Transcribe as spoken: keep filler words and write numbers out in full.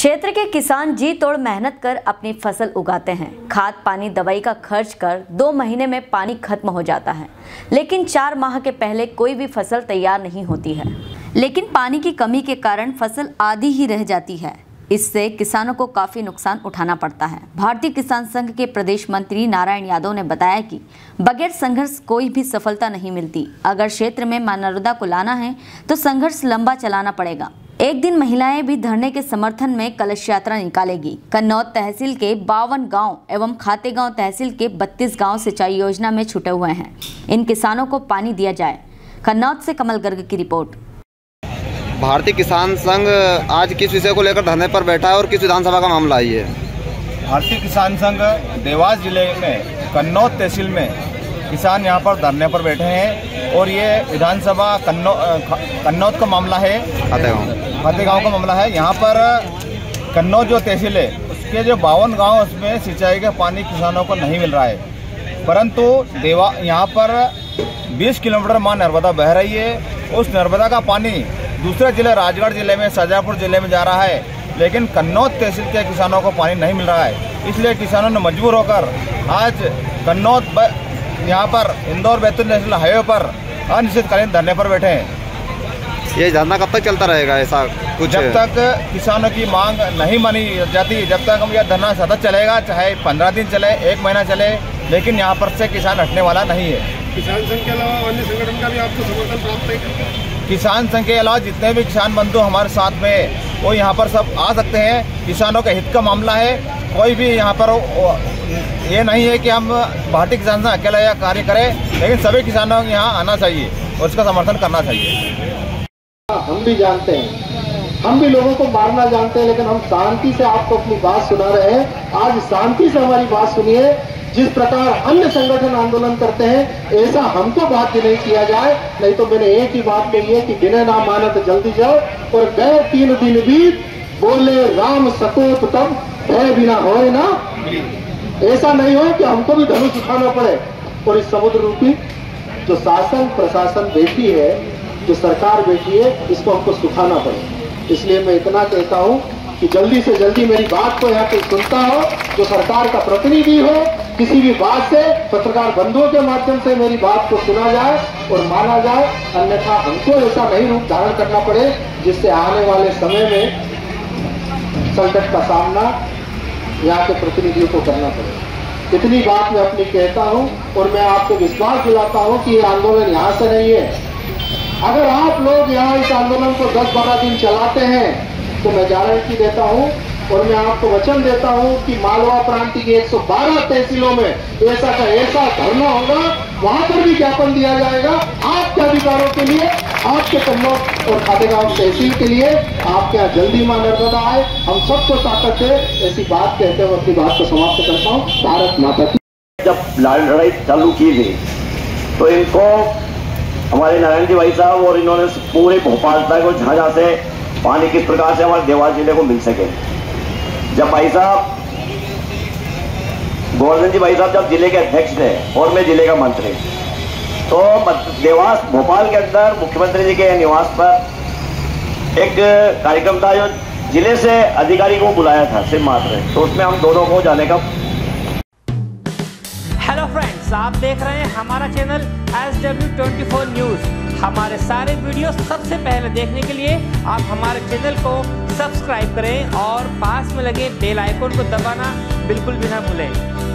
क्षेत्र के किसान जी तोड़ मेहनत कर अपनी फसल उगाते हैं। खाद पानी दवाई का खर्च कर दो महीने में पानी खत्म हो जाता है, लेकिन चार माह के पहले कोई भी फसल तैयार नहीं होती है। लेकिन पानी की कमी के कारण फसल आधी ही रह जाती है। इससे किसानों को काफी नुकसान उठाना पड़ता है। भारतीय किसान संघ के प्रदेश मंत्री नारायण यादव ने बताया कि बगैर संघर्ष कोई भी सफलता नहीं मिलती। अगर क्षेत्र में मां नर्मदा को लाना है तो संघर्ष लंबा चलाना पड़ेगा। एक दिन महिलाएं भी धरने के समर्थन में कलश यात्रा निकालेगी। कन्नौज तहसील के बावन गांव एवं खातेगांव तहसील के बत्तीस गांव सिंचाई योजना में छूटे हुए हैं। इन किसानों को पानी दिया जाए। कन्नौज से कमल गर्ग की रिपोर्ट। भारतीय किसान संघ आज किस विषय को लेकर धरने पर बैठा है और किस विधानसभा का मामला है ये? भारतीय किसान संघ देवास जिले में कन्नौज तहसील में किसान यहाँ पर धरने पर बैठे हैं और ये विधानसभा कन्नौज का मामला है, खातेगांव खातेगांव का मामला है। यहाँ पर कन्नौज जो तहसील है उसके जो बावन गांव उसमें सिंचाई का पानी किसानों को नहीं मिल रहा है, परंतु देवा यहाँ पर बीस किलोमीटर मां नर्मदा बह रही है। उस नर्मदा का पानी दूसरे जिले राजगढ़ जिले में शाजापुर जिले में जा रहा है, लेकिन कन्नौज तहसील के किसानों को पानी नहीं मिल रहा है। इसलिए किसानों ने मजबूर होकर आज कन्नौज यहाँ पर इंदौर बैतूल नेशनल हाईवे पर अनिश्चितकालीन धरने पर बैठे हैं। ये धरना कब तक चलता रहेगा? ऐसा कुछ जब तक किसानों की मांग नहीं मानी जाती, जब तक हम यह धरना सतत चलेगा, चाहे पंद्रह दिन चले, एक महीना चले, लेकिन यहाँ पर से किसान हटने वाला नहीं है। किसान संघ के अलावा अन्य संगठन का भी आपको समर्थन प्राप्त है? किसान संघ के अलावा जितने भी किसान बंधु हमारे साथ में वो यहाँ पर सब आ सकते हैं। किसानों के हित का मामला है, कोई भी यहाँ पर ये नहीं है कि हम भारतीय किसान संघ अकेला यह कार्य करें, लेकिन सभी किसानों को यहाँ आना चाहिए और उसका समर्थन करना चाहिए। हम भी जानते हैं, हम भी लोगों को मारना जानते हैं, लेकिन हम शांति से आपको अपनी बात सुना रहे हैं। आज शांति से हमारी बात सुनिए। जिस प्रकार अन्य संगठन आंदोलन करते हैं, ऐसा हमको बाध्य नहीं किया जाए। नहीं तो मैंने एक ही बात कही है कि बिना ना माना तो जल्दी जाओ। और गए तीन दिन बीत, बोले राम सकोत तब भय बिना होए ना। ऐसा नहीं हो कि हमको भी धनुष उठाना पड़े और इस समुद्र रूपी जो शासन प्रशासन बैठी है, जो सरकार बैठी है, इसको हमको सुखाना पड़े। इसलिए मैं इतना कहता हूं कि जल्दी से जल्दी मेरी बात को यहाँ पे सुनता हो, जो सरकार का प्रतिनिधि हो, किसी भी बात से पत्रकार बंधुओं के माध्यम से मेरी बात को सुना जाए और माना जाए। अन्यथा हमको ऐसा नहीं रूप धारण करना पड़े जिससे आने वाले समय में संकट का सामना यहाँ के प्रतिनिधियों को करना पड़े। इतनी बात मैं अपनी कहता हूँ और मैं आपको विश्वास दिलाता हूँ कि ये आंदोलन यहाँ से नहीं है। अगर आप लोग यहाँ इस आंदोलन को दस बारह दिन चलाते हैं तो मैं गारंटी देता हूँ और मैं आपको वचन देता हूँ कि मालवा प्रांत की एक सौ बारह तहसीलों में ऐसा का ऐसा धरना होगा, वहां पर भी ज्ञापन दिया जाएगा आपके अधिकारों के लिए, आपके कन्नौज और खातेगांव तहसील के लिए। आपके यहाँ जल्दी मां नर्मदा आए, हम सबको ताकत है। ऐसी बात कहते हुए अपनी बात को समाप्त करता हूँ। भारत माता की। जब लड़ाई चालू की गई तो इनको हमारे नारायण जी भाई साहब और इन्होंने पूरे भोपाल तक और जहाँ जहाँ से पानी किस प्रकार से हमारे देवास जिले को मिल सके। जब भाई साहब गोवर्धन जी भाई साहब जब जिले के अध्यक्ष थे और मैं जिले का मंत्री, तो देवास भोपाल के अंदर मुख्यमंत्री जी के निवास पर एक कार्यक्रम था जो जिले से अधिकारी को बुलाया था सिर्फ मात्र, तो उसमें हम दोनों को जाने का। हेलो फ्रेंड्स, आप देख रहे हैं हमारा channel S W twenty four news. हमारे सारे वीडियो सबसे पहले देखने के लिए आप हमारे चैनल को सब्सक्राइब करें और पास में लगे बेल आइकन को दबाना बिल्कुल भी ना भूलें।